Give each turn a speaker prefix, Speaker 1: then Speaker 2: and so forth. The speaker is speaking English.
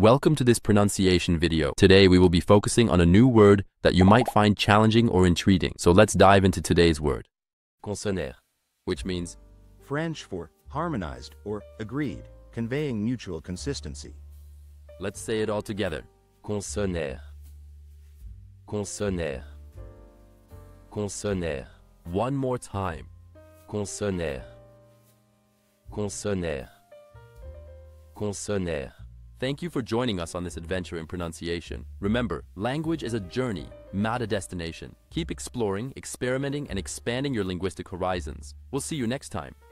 Speaker 1: Welcome to this pronunciation video. Today we will be focusing on a new word that you might find challenging or intriguing. So let's dive into today's word. Consonèrent, which means
Speaker 2: French for harmonized or agreed, conveying mutual consistency.
Speaker 1: Let's say it all together. Consonèrent. Consonèrent. Consonèrent. One more time. Consonèrent. Consonèrent. Consonèrent. Thank you for joining us on this adventure in pronunciation. Remember, language is a journey, not a destination. Keep exploring, experimenting, and expanding your linguistic horizons. We'll see you next time.